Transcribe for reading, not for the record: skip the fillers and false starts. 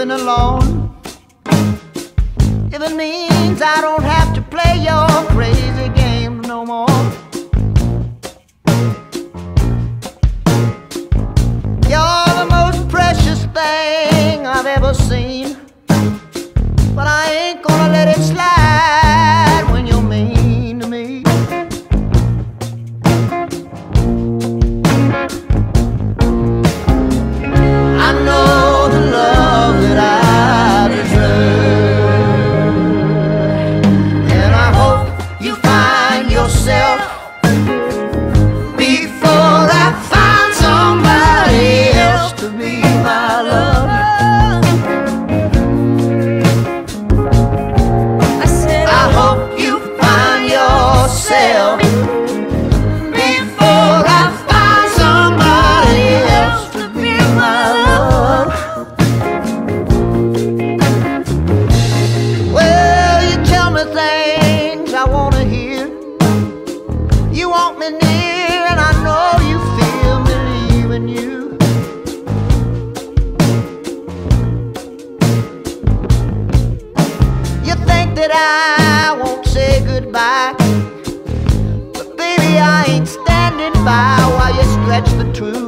been alone. If it means I don't have to play your crazy games no more. You're the most precious thing I've ever seen, but I ain't gonna let it slide when you're mean to me. I know the love that I deserve, and I hope you find yourself before I find somebody else to be my love. I hope you find yourself before I find somebody else to be my love. Well, you tell me things I want to hear. You want me near, and I know you feel me leaving you. You think that I won't say goodbye, but baby, I ain't standing by while you stretch the truth.